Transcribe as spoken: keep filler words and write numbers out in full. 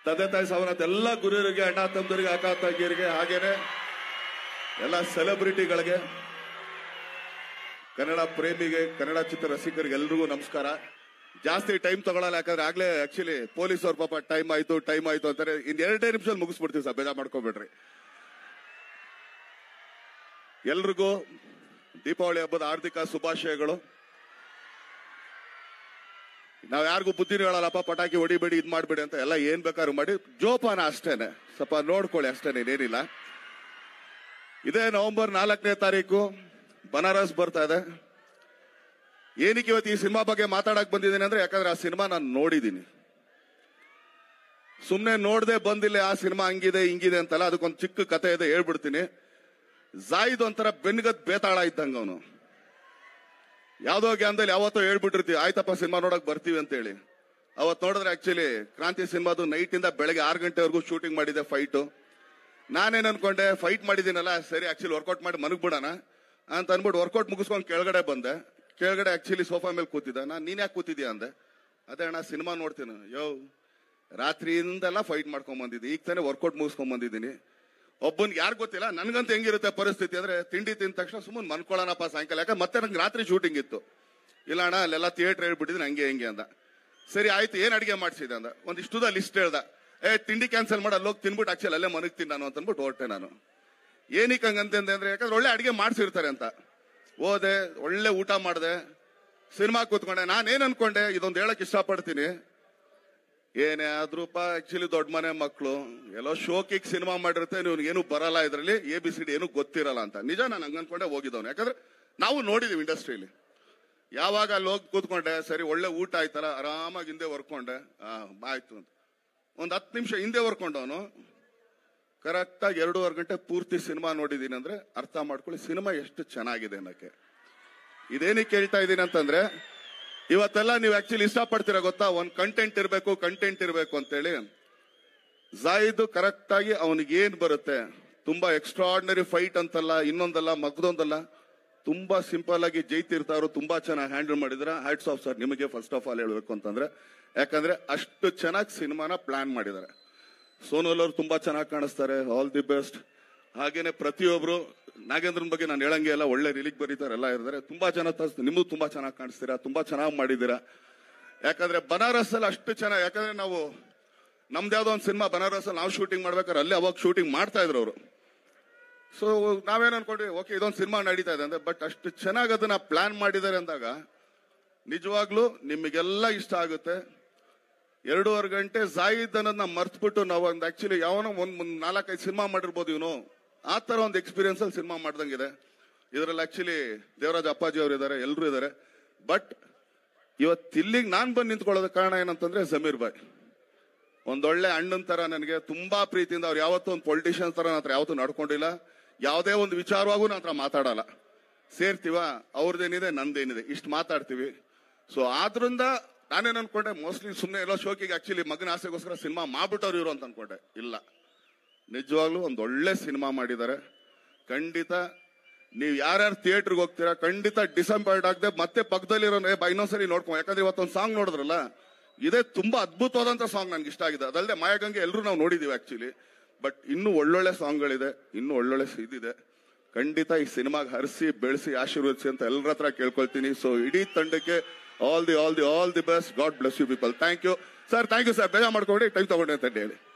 ತಂದೆ ತಾಯಿ ಸಾವನ್ನಪ್ಪ ಎಲ್ಲ ಗುರುರಿಗೆ, ಅಣ್ಣ ತಮ್ಮದರಿಗೆ, ಅಕ್ಕ ತಂಗಿಯರಿಗೆ, ಹಾಗೇನೆ ಎಲ್ಲ ಸೆಲೆಬ್ರಿಟಿಗಳಿಗೆ, ಕನ್ನಡ ಪ್ರೇಮಿಗೆ, ಕನ್ನಡ ಚಿತ್ರ ರಸಿಕರಿಗೆ ಎಲ್ರಿಗೂ ನಮಸ್ಕಾರ. ಜಾಸ್ತಿ ಟೈಮ್ ತಗೊಳಲ್ಲ, ಯಾಕಂದ್ರೆ ಆಗ್ಲೇ ಆಕ್ಚುಲಿ ಪೊಲೀಸ್ ಅವ್ರ ಪಾಪ ಟೈಮ್ ಆಯ್ತು ಟೈಮ್ ಆಯ್ತು ಅಂತಾರೆ. ಇನ್ ಎರಡೇ ನಿಮಿಷದಲ್ಲಿ ಮುಗಿಸ್ಬಿಡ್ತೀವಿ ಸರ್, ಬೇಜಾರ್ ಮಾಡ್ಕೊಬೇಡ್ರಿ. ಎಲ್ರಿಗೂ ದೀಪಾವಳಿ ಹಬ್ಬದ ಹಾರ್ದಿಕ ಶುಭಾಶಯಗಳು. ನಾವ್ ಯಾರಿಗೂ ಬುದ್ಧಿನೂ ಹೇಳಲ್ಲಪ್ಪ, ಪಟಾಕಿ ಹೊಡಿಬೇಡಿ, ಇದ್ ಮಾಡ್ಬೇಡಿ ಅಂತ. ಎಲ್ಲ ಏನ್ ಬೇಕಾದ್ರು ಮಾಡಿ, ಜೋಪಾನ ಅಷ್ಟೇನೆ, ಸ್ವಲ್ಪ ನೋಡ್ಕೊಳ್ಳಿ ಅಷ್ಟೇನೆ, ಏನಿಲ್ಲ. ಇದೇ ನವೆಂಬರ್ ನಾಲ್ಕನೇ ತಾರೀಕು ಬನಾರಸ್ ಬರ್ತಾ ಇದೆ. ಏನಕ್ಕೆ ಇವತ್ತು ಈ ಸಿನಿಮಾ ಬಗ್ಗೆ ಮಾತಾಡಕ್ ಬಂದಿದ್ದೀನಿ ಅಂದ್ರೆ, ಯಾಕಂದ್ರೆ ಆ ಸಿನಿಮಾ ನಾನು ನೋಡಿದ್ದೀನಿ. ಸುಮ್ನೆ ನೋಡದೆ ಬಂದಿಲ್ಲ ಆ ಸಿನಿಮಾ ಹಂಗಿದೆ ಹಿಂಗಿದೆ ಅಂತಲ್ಲ, ಅದಕ್ಕೊಂದು ಚಿಕ್ಕ ಕತೆ ಇದೆ, ಹೇಳ್ಬಿಡ್ತೀನಿ. ಜಾಯಿದ್ ಒಂಥರ ಬೆನ್ಗದ್ ಬೇತಾಳ ಇದ್ದಂಗ ಅವನು. ಯಾವ್ದೋ ಗ್ಯಾನ್ದಲ್ಲಿ ಯಾವತ್ತೋ ಹೇಳ್ಬಿಟ್ಟಿರ್ತೀವಿ, ಆಯ್ತಪ್ಪ ಸಿನಿಮಾ ನೋಡಕ್ ಬರ್ತೀವಿ ಅಂತ ಹೇಳಿ. ಅವತ್ ನೋಡಿದ್ರೆ ಆಕ್ಚುಲಿ ಕ್ರಾಂತಿ ಸಿನಿಮಾದು ನೈಟ್ ಇಂದ ಬೆಳಗ್ಗೆ ಆರು ಗಂಟೆವರೆಗೂ ಶೂಟಿಂಗ್ ಮಾಡಿದೆ ಫೈಟ್. ನಾನೇನ್ ಅನ್ಕೊಂಡೆ, ಫೈಟ್ ಮಾಡಿದ್ದೀನಲ್ಲ ಸರಿ, ಆಕ್ಚುಲಿ ವರ್ಕೌಟ್ ಮಾಡಿ ಮನಗ್ ಬಿಡೋಣ ಅಂತ ಅನ್ಬಿಟ್ಟು ವರ್ಕೌಟ್ ಮುಗಿಸ್ಕೊಂಡು ಕೆಳಗಡೆ ಬಂದೆ. ಕೆಳಗಡೆ ಆಕ್ಚುಲಿ ಸೋಫಾ ಮೇಲೆ ಕೂತಿದ್ದೆ. ನಾನ್ ನೀನ್ ಯಾಕೆ ಕೂತಿದ್ಯಾ ಅಂದೆ. ಅದೇ ಅಣ್ಣ ಸಿನಿಮಾ ನೋಡ್ತೀನಿ. ಯೋ ರಾತ್ರಿಯಿಂದೆಲ್ಲ ಫೈಟ್ ಮಾಡ್ಕೊಂಡ್ ಬಂದಿದ್ದೆ, ಈಗ ತಾನೇ ವರ್ಕೌಟ್ ಮುಗಿಸ್ಕೊಂಡ್ ಬಂದಿದ್ದೀನಿ. ಒಬ್ಬನ್ಗೆ ಯಾರು ಗೊತ್ತಿಲ್ಲ, ನನ್ಗಂತ ಹೆಂಗಿರುತ್ತೆ ಪರಿಸ್ಥಿತಿ ಅಂದ್ರೆ, ತಿಂಡಿ ತಿಂದ ತಕ್ಷಣ ಸುಮ್ಮನೆ ಮನ್ಕೊಳ್ಳೋಣಪ್ಪ ಸಾಯಂಕಾಲ, ಯಾಕಂದ್ರೆ ಮತ್ತೆ ನಂಗೆ ರಾತ್ರಿ ಶೂಟಿಂಗ್ ಇತ್ತು. ಇಲ್ಲ ಅಣ್ಣ ಅಲ್ಲೆಲ್ಲ ಥಿಯೇಟರ್ ಹೇಳ್ಬಿಟ್ಟಿದ್ದೀನಿ, ಹಂಗೆ ಹೆಂಗೆ ಅಂದ. ಸರಿ ಆಯ್ತು, ಏನ್ ಅಡಿಗೆ ಮಾಡ್ಸಿದೆ ಅಂದ. ಒಂದಿಷ್ಟುದ ಲಿಸ್ಟ್ ಹೇಳ್ದ. ಏ ತಿಂಡಿ ಕ್ಯಾನ್ಸಲ್ ಮಾಡಿ ಅಲ್ಲಿ ಹೋಗಿ ತಿನ್ಬಿಟ್ಟು ಆಕ್ಚುಲಿ ಅಲ್ಲೇ ಮನಗ್ ತಿನ್ ನಾನು ಅಂತ ಅಂದ್ಬಿಟ್ಟು ಹೊರಟೆ ನಾನು. ಏನಕ್ಕೆ ಹಂಗಂತೆ ಅಂದ್ರೆ, ಯಾಕಂದ್ರೆ ಒಳ್ಳೆ ಅಡಿಗೆ ಮಾಡ್ಸಿರ್ತಾರೆ ಅಂತ. ಹೋದೆ, ಒಳ್ಳೆ ಊಟ ಮಾಡಿದೆ, ಸಿನಿಮಾ ಕೂತ್ಕೊಂಡೆ. ನಾನೇನ್ ಅನ್ಕೊಂಡೆ, ಇದೊಂದು ಹೇಳಕ್ ಇಷ್ಟಪಡ್ತೀನಿ, ಏನೇ ಆದ್ರೂಪ ಆಕ್ಚುಲಿ ದೊಡ್ಡ ಮನೆ ಮಕ್ಕಳು ಎಲ್ಲೋ ಶೋಕಿಗೆ ಸಿನಿಮಾ ಮಾಡಿರುತ್ತೆ, ನೀವು ಏನು ಬರಲ್ಲ ಇದ್ರಲ್ಲಿ, ಎ ಬಿ ಸಿ ಡಿ ಏನು ಗೊತ್ತಿರಲ್ಲ ಅಂತ. ನಿಜ, ನಾನು ಹಂಗ ಅನ್ಕೊಂಡೆ ಹೋಗಿದ್ದವನು, ಯಾಕಂದ್ರೆ ನಾವು ನೋಡಿದೀವಿ ಇಂಡಸ್ಟ್ರಿಯಲ್ಲಿ. ಯಾವಾಗ ಅಲ್ಲಿ ಹೋಗಿ ಕೂತ್ಕೊಂಡೆ, ಸರಿ ಒಳ್ಳೆ ಊಟ ಆಯ್ತಲ್ಲ, ಆರಾಮಾಗಿ ಹಿಂದೆ ವರ್ಕೊಂಡೆ. ಆ ಆಯ್ತು ಅಂತ ಒಂದ್ ಹತ್ತು ನಿಮಿಷ ಹಿಂದೆ ವರ್ಕೊಂಡವನು ಕರೆಕ್ಟಾಗಿ ಎರಡೂವರೆ ಗಂಟೆ ಪೂರ್ತಿ ಸಿನಿಮಾ ನೋಡಿದೀನಿ ಅಂದ್ರೆ ಅರ್ಥ ಮಾಡ್ಕೊಳ್ಳಿ ಸಿನಿಮಾ ಎಷ್ಟು ಚೆನ್ನಾಗಿದೆ ಅನ್ನಕ್ಕೆ. ಇದೇನಕ್ಕೆ ಕೇಳ್ತಾ ಇದ್ದೀನಿ ಅಂತಂದ್ರೆ, ಇವತ್ತೆಲ್ಲ ನೀವು ಆಕ್ಚುಲಿ ಇಷ್ಟಪಡ್ತೀರಾ ಗೊತ್ತಾ, ಒಂದ್ ಕಂಟೆಂಟ್ ಇರಬೇಕು ಕಂಟೆಂಟ್ ಇರಬೇಕು ಅಂತೇಳಿ. ಜಾಯಿದ್ ಕರೆಕ್ಟ್ ಆಗಿ ಅವನಿಗೆ ಏನ್ ಬರುತ್ತೆ, ತುಂಬಾ ಎಕ್ಸ್ಟ್ರಾರ್ಡಿನರಿ ಫೈಟ್ ಅಂತಲ್ಲ, ಇನ್ನೊಂದಲ್ಲ ಮಗದೊಂದಲ್ಲ, ತುಂಬಾ ಸಿಂಪಲ್ ಆಗಿ ಜೈತಿರ್ತಾರು ತುಂಬಾ ಚೆನ್ನಾಗಿ ಹ್ಯಾಂಡಲ್ ಮಾಡಿದ್ರ. ಹ್ಯಾಟ್ಸ್ ಆಫ್ ಸರ್ ನಿಮಗೆ ಫಸ್ಟ್ ಆಫ್ ಆಲ್ ಹೇಳ್ಬೇಕು ಅಂತಂದ್ರೆ, ಯಾಕಂದ್ರೆ ಅಷ್ಟು ಚೆನ್ನಾಗಿ ಸಿನಿಮಾನ ಪ್ಲಾನ್ ಮಾಡಿದ್ದಾರೆ. ಸೋನಲ್ ಅವರು ತುಂಬಾ ಚೆನ್ನಾಗಿ ಕಾಣಿಸ್ತಾರೆ, ಆಲ್ ದಿ ಬೆಸ್ಟ್. ಹಾಗೇನೆ ಪ್ರತಿಯೊಬ್ರು, ನಾಗೇಂದ್ರನ್ ಬಗ್ಗೆ ನಾನು ಹೇಳಂಗೆ ಎಲ್ಲ ಒಳ್ಳೆ ರಿಲೀಕ್ ಬರೀತಾರೆ, ಎಲ್ಲ ಇರ್ತಾರೆ. ತುಂಬಾ ಜನ ನಿಮಗೂ ತುಂಬಾ ಚೆನ್ನಾಗಿ ಕಾಣಿಸ್ತೀರಾ, ತುಂಬಾ ಚೆನ್ನಾಗಿ ಮಾಡಿದ್ದೀರಾ. ಯಾಕಂದ್ರೆ ಬನಾರಸ್ ಅಲ್ಲಿ ಅಷ್ಟು ಚೆನ್ನಾಗಿ, ಯಾಕಂದ್ರೆ ನಾವು ನಮ್ದು ಯಾವ್ದೋ ಒಂದು ಸಿನಿಮಾ ಬನಾರಸ್ ಅಲ್ಲಿ ನಾವು ಶೂಟಿಂಗ್ ಮಾಡ್ಬೇಕಾದ್ರೆ ಅಲ್ಲಿ ಅವಾಗ ಶೂಟಿಂಗ್ ಮಾಡ್ತಾ ಇದ್ರು ಅವರು. ಸೊ ನಾವೇನ್ ಅನ್ಕೊಂಡ್ವಿ, ಓಕೆ ಇದೊಂದು ಸಿನಿಮಾ ನಡೀತಾ ಇದೆ ಅಂದ್ರೆ, ಬಟ್ ಅಷ್ಟು ಚೆನ್ನಾಗಿ ಅದನ್ನ ಪ್ಲಾನ್ ಮಾಡಿದ್ದಾರೆ ಅಂದಾಗ ನಿಜವಾಗ್ಲೂ ನಿಮಗೆಲ್ಲ ಇಷ್ಟ ಆಗುತ್ತೆ. ಎರಡೂವರೆ ಗಂಟೆ ಜಾಯಿದ್ ಅನ್ನೋದನ್ನ ಮರ್ತ್ಬಿಟ್ಟು ನಾವು ಒಂದು ಆಕ್ಚುಲಿ ಯಾವನೋ ಒಂದ್ ಒಂದ್ ನಾಲ್ಕೈದು ಸಿನಿಮಾ ಮಾಡಿರ್ಬೋದು ಇವನು, ಆ ತರ ಒಂದು ಎಕ್ಸ್ಪೀರಿಯನ್ಸ್ ಅಲ್ಲಿ ಸಿನಿಮಾ ಮಾಡ್ದಂಗಿದೆ. ಇದರಲ್ಲಿ ಆಕ್ಚುಲಿ ದೇವರಾಜ್ ಅಪ್ಪಾಜಿ ಅವರು ಇದ್ದಾರೆ, ಎಲ್ಲರೂ ಇದ್ದಾರೆ. ಬಟ್ ಇವತ್ತು ಇಲ್ಲಿಗೆ ನಾನ್ ಬಂದು ನಿಂತ್ಕೊಳ್ಳೋದ ಕಾರಣ ಏನಂತಂದ್ರೆ, ಜಮೀರ್ ಬಾಯ್ ಒಂದೊಳ್ಳೆ ಅಣ್ಣನ ತರ ನನಗೆ ತುಂಬಾ ಪ್ರೀತಿಯಿಂದ. ಅವ್ರು ಯಾವತ್ತೂ ಒಂದು ಪೊಲಿಟಿಷಿಯನ್ ತರ ಹತ್ರ ಯಾವತ್ತೂ ನಡ್ಕೊಂಡಿಲ್ಲ, ಯಾವುದೇ ಒಂದು ವಿಚಾರವಾಗೂ ನನ್ನ ಹತ್ರ ಮಾತಾಡಲ್ಲ. ಸೇರ್ತೀವ, ಅವ್ರದ್ದೇನಿದೆ ನಂದೇನಿದೆ ಇಷ್ಟು ಮಾತಾಡ್ತೀವಿ. ಸೊ ಆದ್ರಿಂದ ನಾನೇನ್ ಅನ್ಕೊಂಡೆ, ಮೋಸ್ಟ್ಲಿ ಸುಮ್ಮನೆ ಎಲ್ಲೋ ಶೋಕಿಗೆ ಆಕ್ಚುಲಿ ಮಗನ ಆಸೆಗೋಸ್ಕರ ಸಿನಿಮಾ ಮಾಡ್ಬಿಟ್ಟವ್ರು ಇವರು ಅಂತ ಅನ್ಕೊಂಡೆ. ಇಲ್ಲ, ನಿಜವಾಗ್ಲೂ ಒಂದು ಒಳ್ಳೆ ಸಿನಿಮಾ ಮಾಡಿದ್ದಾರೆ. ಖಂಡಿತ ನೀವು ಯಾರ್ಯಾರು ಥಿಯೇಟರ್ಗೆ ಹೋಗ್ತೀರಾ, ಖಂಡಿತ ಡಿಸಪಾಯಿಂಟ್ ಆಗದೆ ಮತ್ತೆ ಪಕ್ಕದಲ್ಲಿರೋ ಇನ್ನೊಂದ್ಸರಿ ನೋಡ್ಕೊ. ಯಾಕಂದ್ರೆ ಇವತ್ತೊಂದು ಸಾಂಗ್ ನೋಡಿದ್ರಲ್ಲ, ಇದೇ ತುಂಬಾ ಅದ್ಭುತವಾದಂತ ಸಾಂಗ್ ನನ್ಗೆ ಇಷ್ಟ ಆಗಿದೆ. ಅದಲ್ಲದೆ ಮಾಯಾಗಂಗೆ ಎಲ್ಲರೂ ನಾವು ನೋಡಿದೀವಿ ಆಕ್ಚುಲಿ, ಬಟ್ ಇನ್ನೂ ಒಳ್ಳೊಳ್ಳೆ ಸಾಂಗ್ಗಳಿದೆ, ಇನ್ನೂ ಒಳ್ಳೊಳ್ಳೆ ಇದಿದೆ. ಖಂಡಿತ ಈ ಸಿನಿಮಾಗೆ ಹರಿಸಿ ಬೆಳೆಸಿ ಆಶೀರ್ವದಿಸಿ ಅಂತ ಎಲ್ಲರ ಹತ್ರ ಕೇಳ್ಕೊಳ್ತೀನಿ. ಸೊ ಇಡೀ ತಂಡಕ್ಕೆ all the all the all the best. God bless you people. Thank you sir, thank you sir. ಬೇಜಾರ್ ಮಾಡ್ಕೊಂಡ್ರಿ ಟೈಮ್ ತಗೊಂಡೆ ಅಂತ ಹೇಳಿ.